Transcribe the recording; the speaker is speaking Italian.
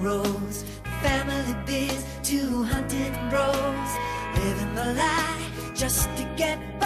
roads, family biz, 200 bros, living the lie just to get